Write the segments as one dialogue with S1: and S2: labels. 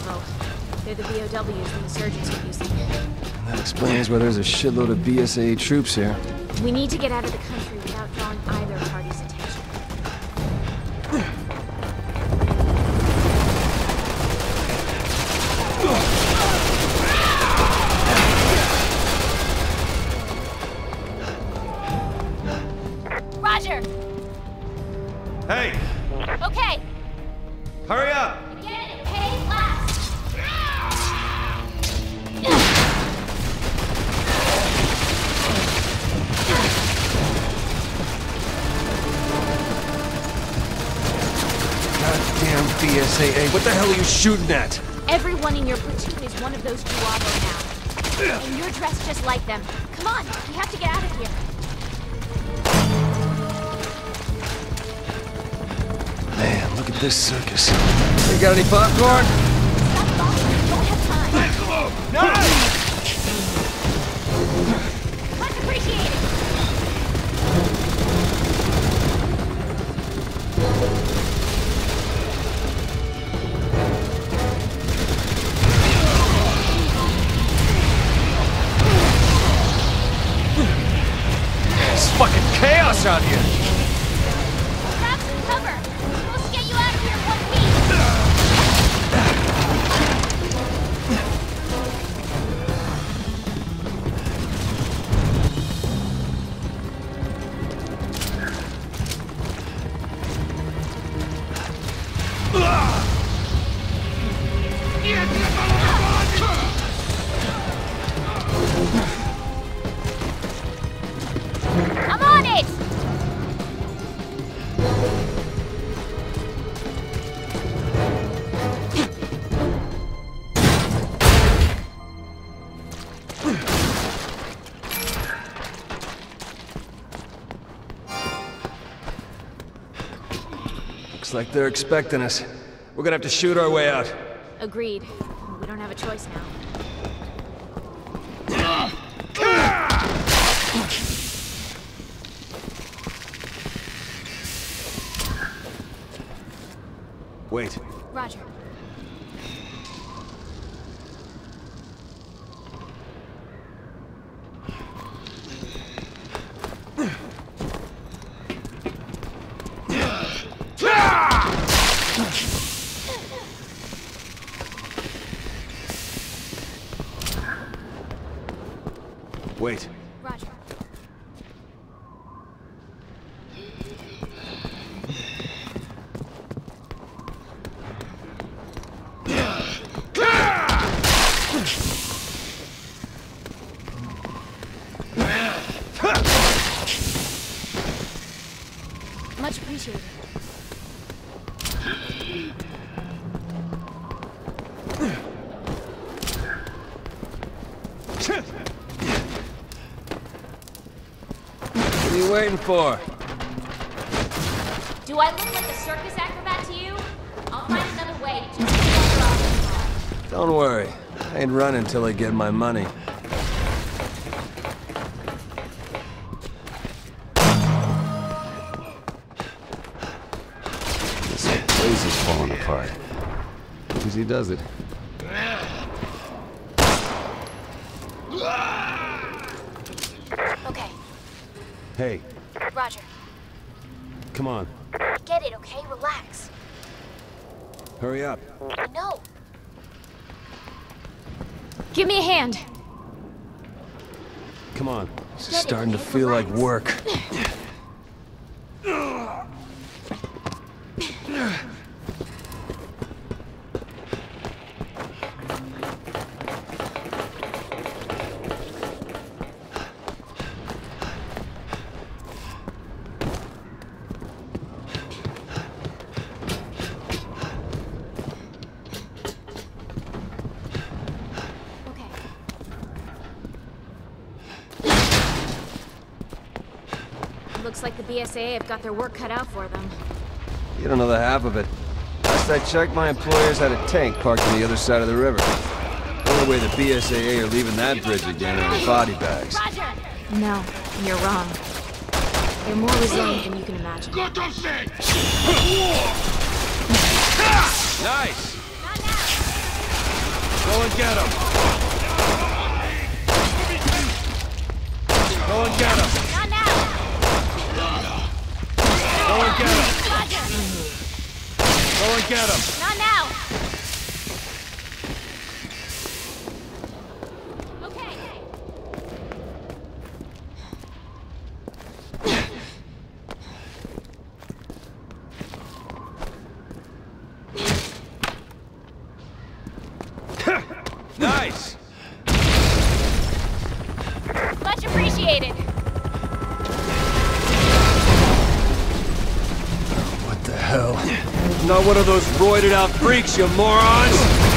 S1: Bravo. They're the BOWs the insurgents are using.
S2: That explains why there's a shitload of BSAA troops here.
S1: We need to get out of the country without drawing either party's attention. Roger!
S3: Hey!
S1: Okay!
S3: Hurry up!
S1: Get it, pay last!
S2: Goddamn BSAA, what the hell are you shooting at?
S1: Everyone in your platoon is one of those Ch.1 now. And you're dressed just like them. Come on, we have to get out of here.
S2: Man, look at this circus. You got any popcorn?
S1: Stop talking, we don't have time.
S3: No!
S1: Much appreciated.
S2: It's fucking chaos out here.
S1: Grab some cover. We're supposed to get you out of here in one piece. I'm on it!
S2: Looks like they're expecting us. We're gonna have to shoot our way out.
S1: Agreed. We don't have a choice now.
S2: Wait.
S1: Roger.
S2: Wait.
S1: Roger. Much appreciated.
S2: What are you waiting for?
S1: Do I look like a circus acrobat to you? I'll find another way to just get off.
S2: Don't worry. I ain't running till I get my money. This place is falling apart. Easy does it.
S1: Okay.
S2: Hey,
S1: Roger.
S2: come on.
S1: Get it, okay? Relax.
S2: Hurry up.
S1: No. Give me a hand.
S2: Come on. This is
S1: Get it,
S2: starting to
S1: okay?
S2: feel like
S1: Relax.
S2: work.
S1: Okay. Looks like the BSAA have got their work cut out for them.
S2: You don't know the half of it. Last I checked, my employers had a tank parked on the other side of the river. The only way the BSAA are leaving that bridge again are in body bags.
S1: Roger! No, you're wrong. They're more resilient than you can imagine.
S2: Nice!
S1: Not now!
S3: Go and get him. Go and get him.
S1: Not now.
S3: Go and get him.
S1: Roger.
S3: Go and get him.
S1: Not now. Okay.
S3: Nice.
S1: Much appreciated.
S2: What the hell? Not one of those roided out freaks, you morons!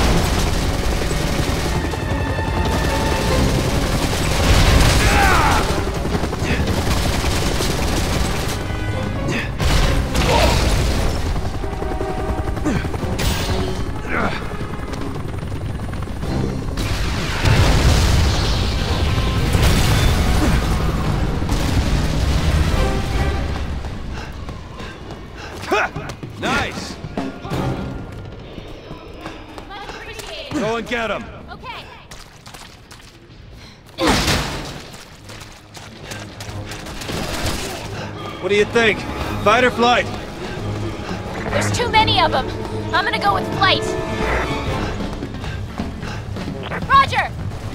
S3: Nice.
S1: Much appreciated.
S3: Go and get him.
S1: Okay.
S2: What do you think? Fight or flight?
S1: There's too many of them. I'm gonna go with flight. Roger.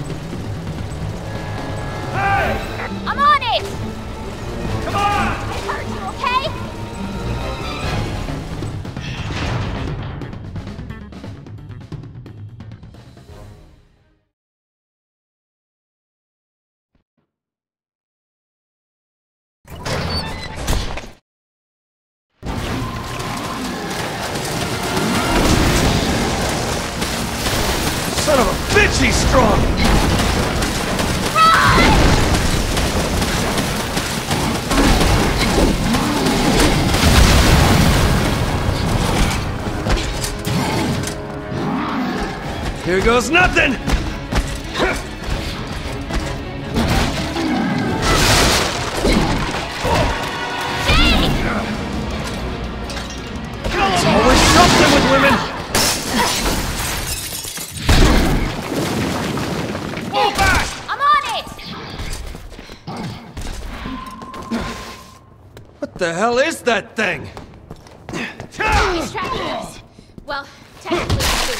S3: Hey!
S1: I'm on it.
S3: Come on!
S1: I heard you, okay?
S2: Son of a bitch, he's strong! Here goes nothing! There's always something with women!
S3: Fall back!
S1: I'm on it.
S2: What the hell is that thing?
S1: He's tracking us. Well, technically, too.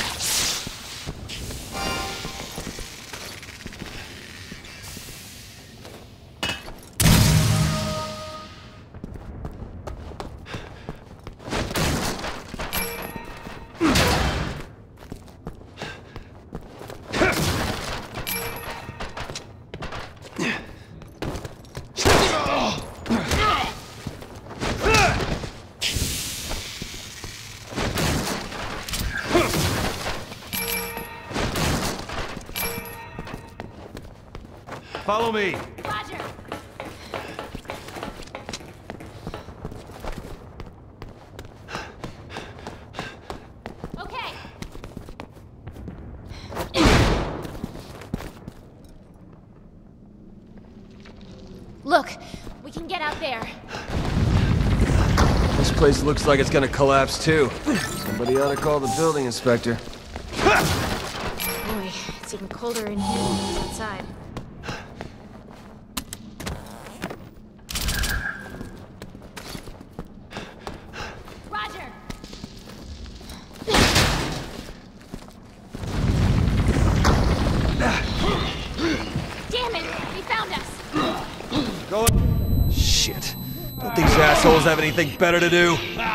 S3: Follow me.
S1: Roger. Okay. Look, we can get out there.
S2: This place looks like it's gonna collapse too. Somebody ought to call the building inspector.
S1: Boy, it's even colder in here than it is outside. Roger. Damn it! They found us.
S3: Go.
S2: Shit. Don't these assholes have anything better to do?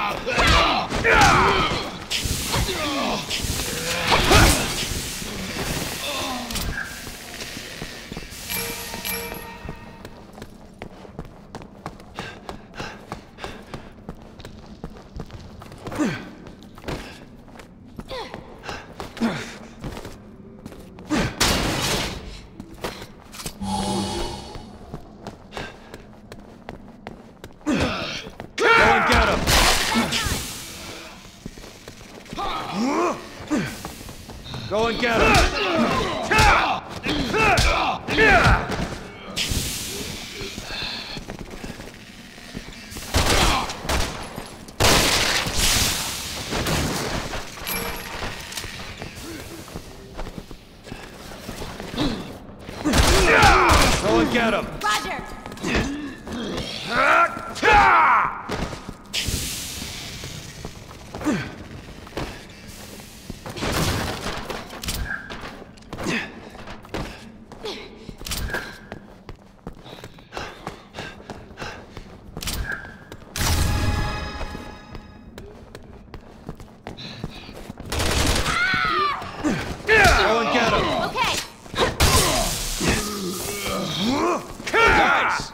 S3: Go and get him! get him!
S1: Roger!
S3: Go and get him!
S1: Okay!
S3: Nice!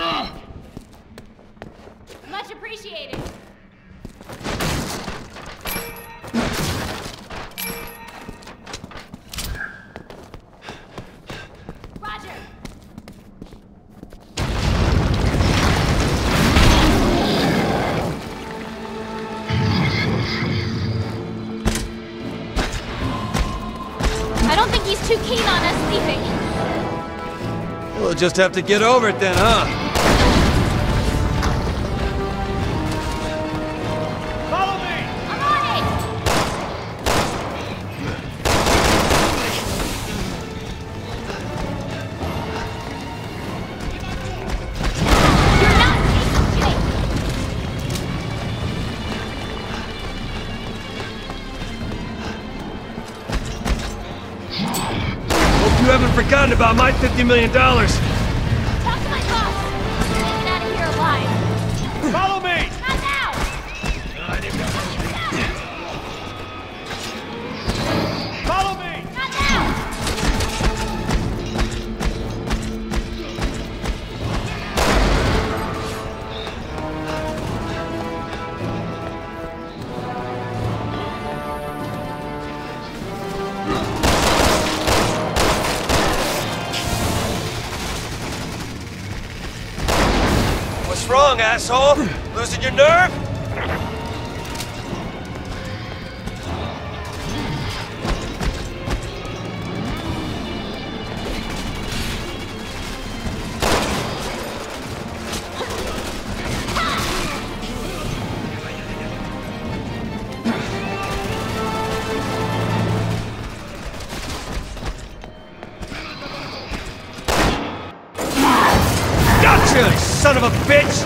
S1: Much appreciated. Roger! I don't think he's too keen on us leaving.
S2: We'll just have to get over it then, huh?
S3: Follow me!
S1: I'm on it! You're not safe.
S2: Hope you haven't forgotten about my $50 million.
S1: Talk to my boss. I'm getting out of here alive.
S3: Follow me!
S1: Not now!
S3: Follow me!
S1: Not now!
S2: What's wrong, asshole? Losing your nerve? Gotcha, son of a bitch!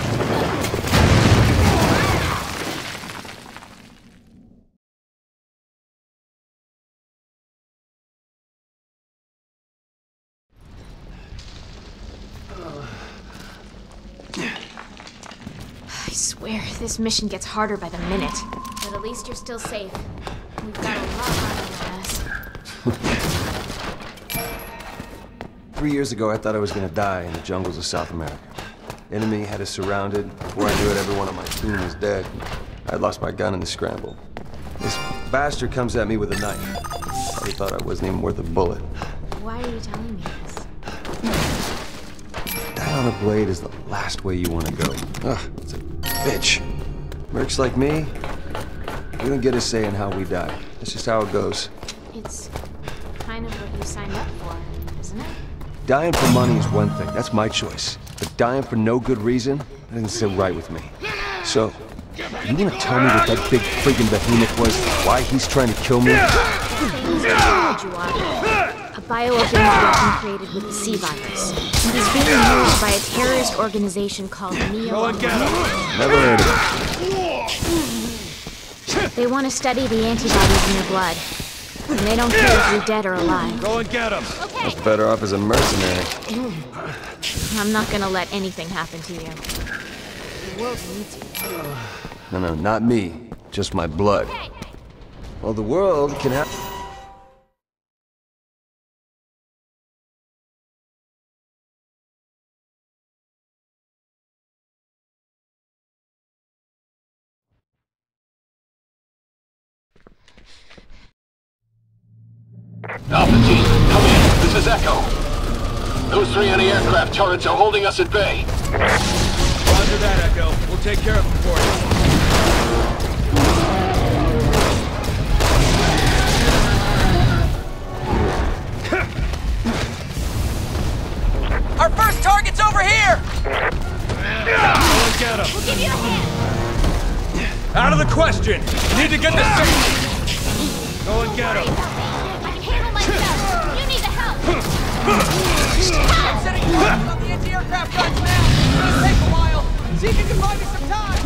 S1: I swear, this mission gets harder by the minute. But at least you're still safe. We've got a lot on us.
S2: 3 years ago, I thought I was gonna die in the jungles of South America. Enemy had us surrounded. Before I knew it, everyone on my team was dead. I had lost my gun in the scramble. This bastard comes at me with a knife. Probably thought I wasn't even worth a bullet.
S1: Why are you telling me this?
S2: Die on a blade is the last way you want to go. Ugh, it's a bitch. Mercs like me, we don't get a say in how we die. That's just how it goes.
S1: It's kind of what you signed up for, isn't it?
S2: Dying for money is one thing. That's my choice. But dying for no good reason, that doesn't sit right with me. So, you want to tell me what that big friggin' behemoth was? Why he's trying to kill me?
S1: He's a bioorganism created with the C virus. He's being used by a terrorist organization called
S3: Go and get him!
S2: Never heard of it.
S1: They want to study the antibodies in your blood. And they don't care if you're dead or alive.
S3: Go and get him!
S1: Okay,
S2: Better off as a mercenary.
S1: I'm not gonna let anything happen to you. The world needs you.
S2: No, not me. Just my blood.
S1: Okay.
S2: Well, the world can have...
S4: Alpha team, come in. This is Echo. Those 3 anti-aircraft turrets are holding us at bay.
S3: Roger that, Echo. We'll take care of them for you.
S5: Our first target's over here!
S3: Go and get him!
S1: We'll give you a hand.
S3: Out of the question! Need to get the signal! Go and get him!
S1: I can handle myself. You need the help.
S5: I'm setting you up on the anti-aircraft guns now! It's gonna take a while! See if you can buy me some time!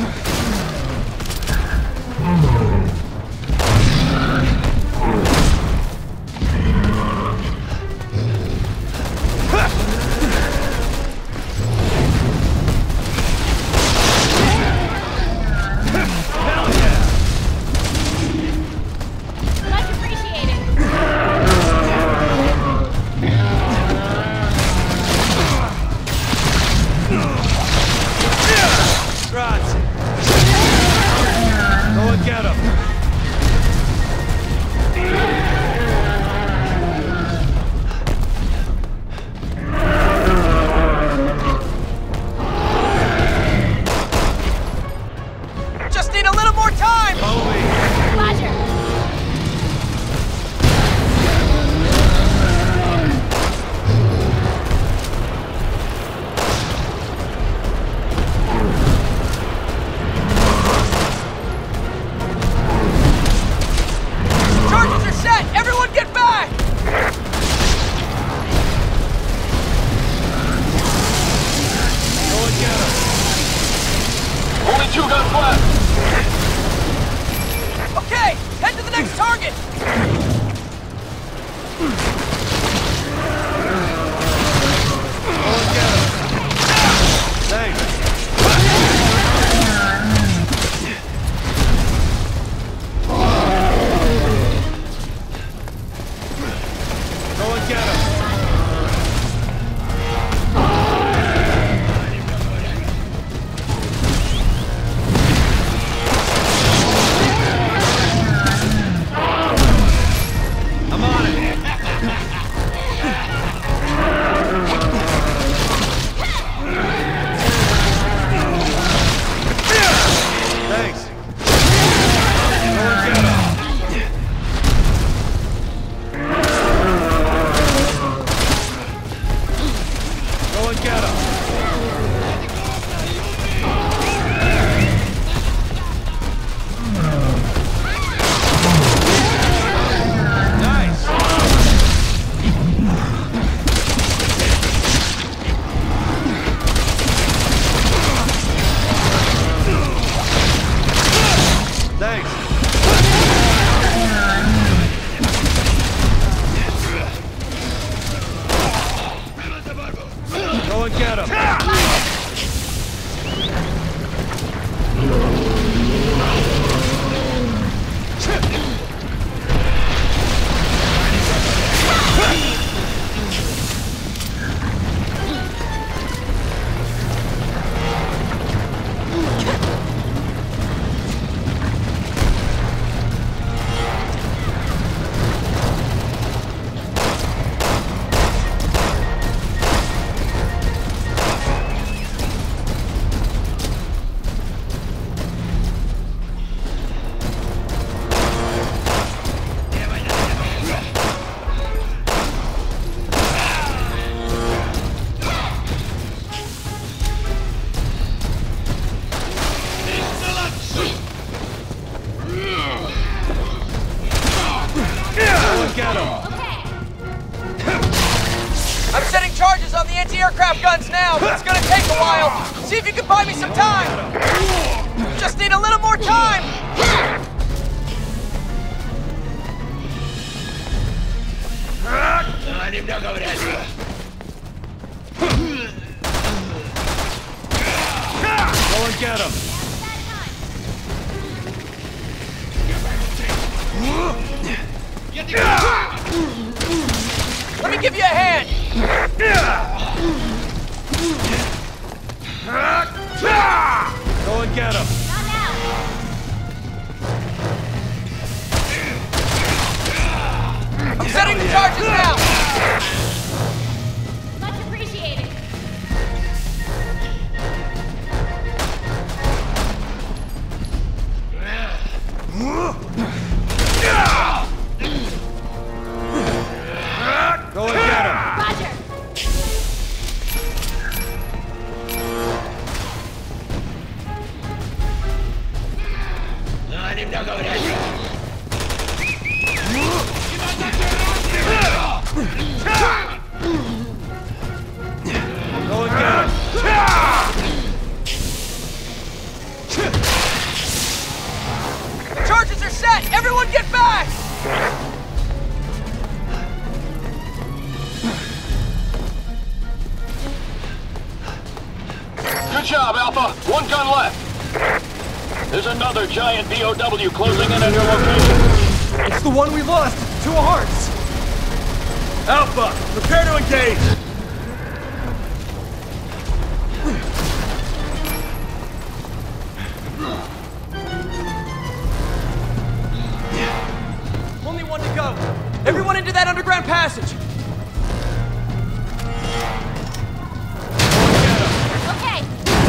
S5: Anti-aircraft guns now, but it's gonna take a while. See if you can buy me some time. Just need a little more time.
S3: Go and get him.
S5: Let me give you a hand.
S3: Go and get him.
S5: I'm setting the charges now.
S1: Much appreciated.
S3: Go and get him.
S1: Roger.
S3: Go and get him.
S4: Alpha, one gun left. There's another giant BOW closing in on your location.
S3: It's the one we lost! 2 hearts! Alpha, prepare to engage!
S5: Only one to go. Everyone into that underground passage.
S1: Okay.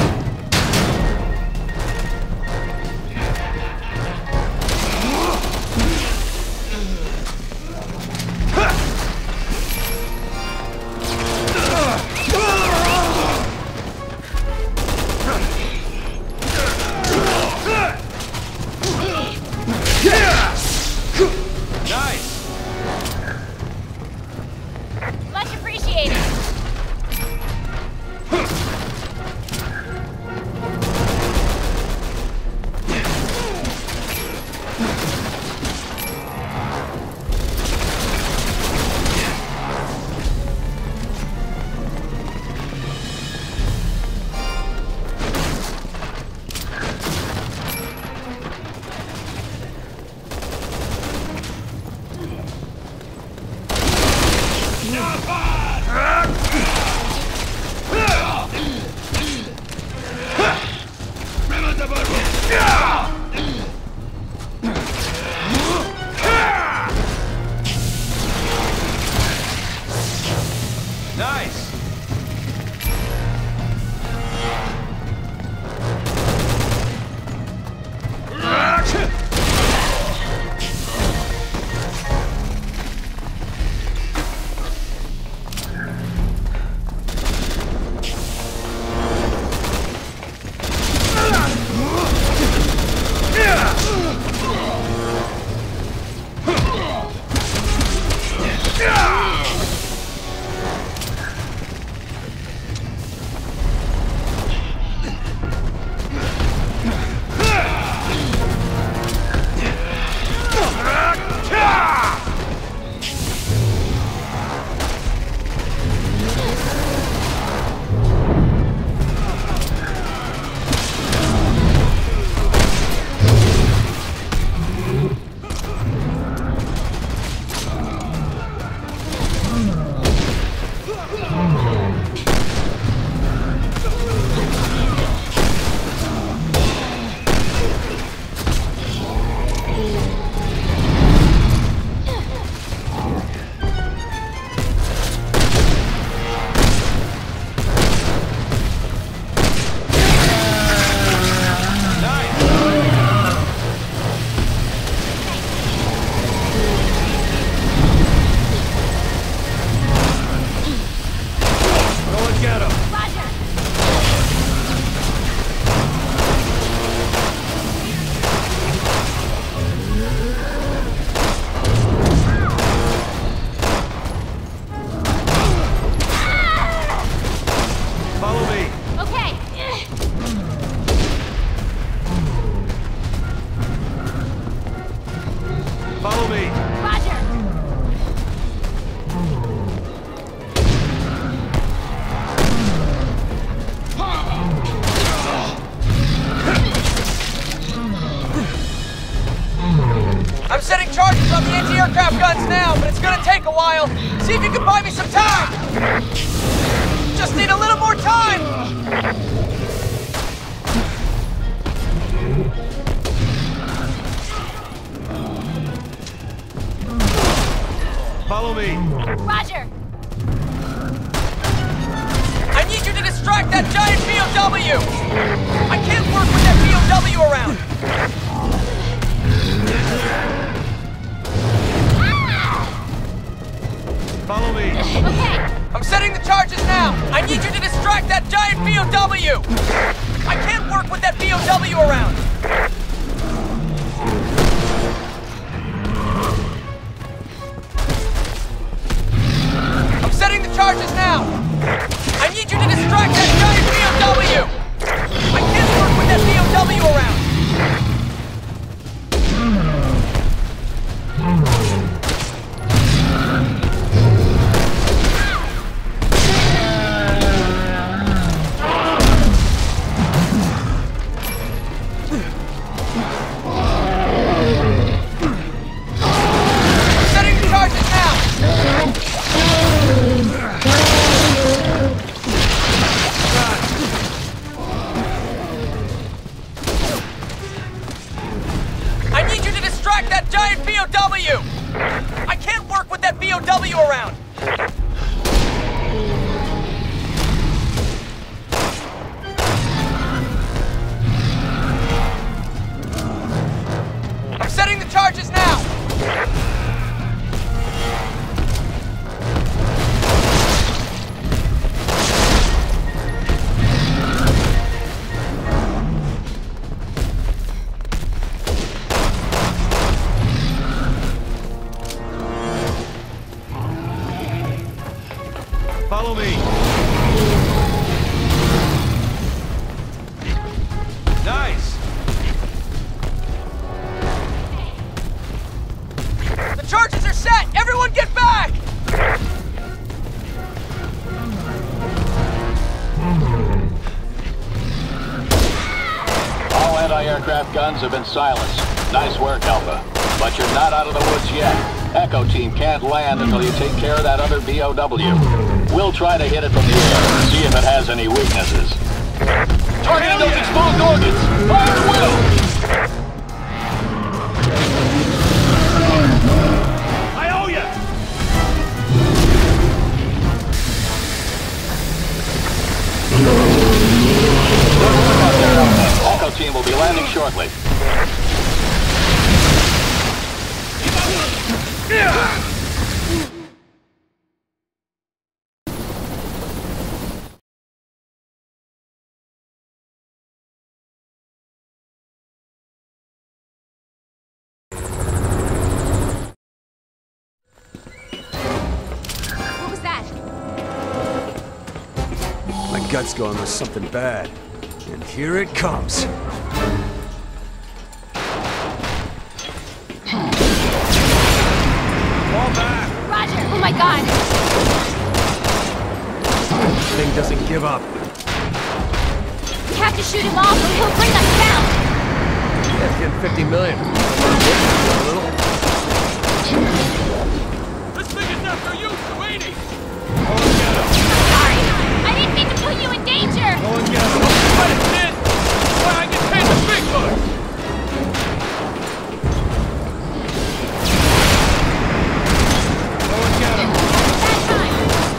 S3: Nice!
S1: Much appreciated.
S3: Nice!
S5: aircraft guns now, but it's gonna take a while. See if you can buy me some time! Just need a little more time!
S3: Follow me.
S1: Roger.
S5: I need you to distract that giant BOW! I can't work with that BOW around!
S3: Follow me.
S1: Okay.
S5: I'm setting the charges now! I need you to distract that giant BOW! I can't work with that BOW around! I'm setting the charges now! I need you to distract that giant BOW! I can't work with that BOW around! BOW! I can't work with that BOW around! I'm setting the charges now!
S3: Follow me. Nice.
S5: The charges are set! Everyone get back!
S4: All anti-aircraft guns have been silenced. Nice work, Alpha. But you're not out of the woods yet. Echo Team can't land until you take care of that other BOW. We'll try to hit it from the air, see if it has any weaknesses. Targeting those exposed organs! Fire at will!
S3: I owe you.
S4: Echo Team will be landing shortly.
S1: What was that?
S2: My gut's going with something bad. And here it comes.
S3: Fall back.
S1: Roger! Oh my god!
S2: Thing doesn't give up.
S1: We have to shoot him off or he'll bring us down!
S2: Yeah, getting 50 million. A little.
S3: This thing is after you, 280.
S1: Sorry! I didn't mean to put you in danger!
S3: Go and get him. But it did. Why I get paid the big bucks. Go and get him.
S1: That time!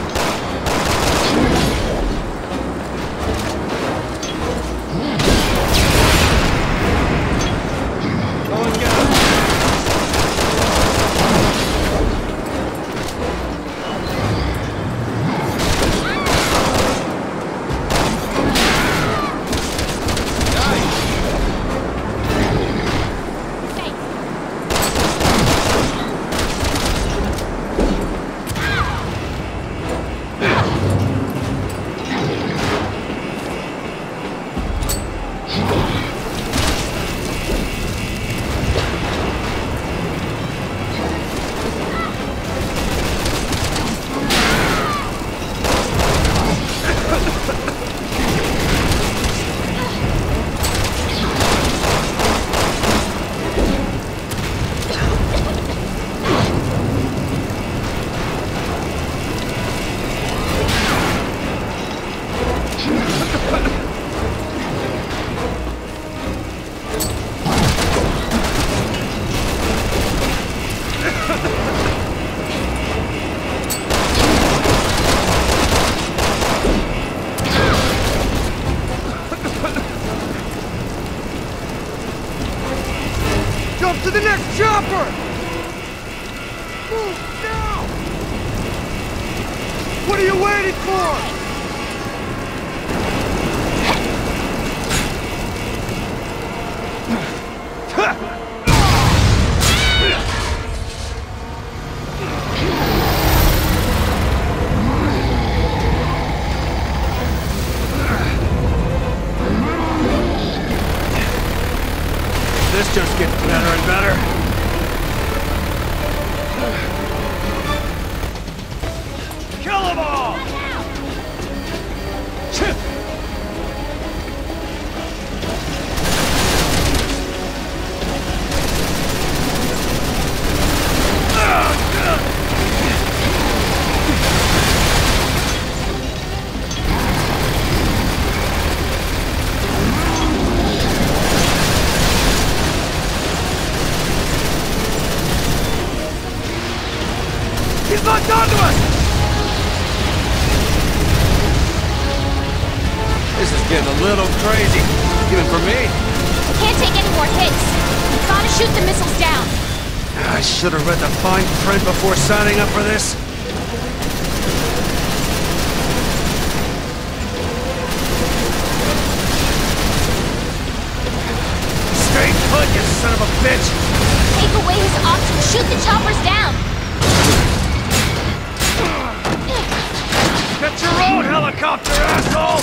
S3: Go and get him.
S6: Jump to the next chopper! Move now! What are you waiting for?
S2: This just gets better and better.
S3: Kill them all. little crazy, even for me.
S1: Can't take any more hits. We've gotta shoot the missiles down.
S6: I should have read the fine print before signing up for this. Stay put, you son of a bitch!
S1: Take away his options. Shoot the choppers down.
S6: Get your own helicopter, asshole!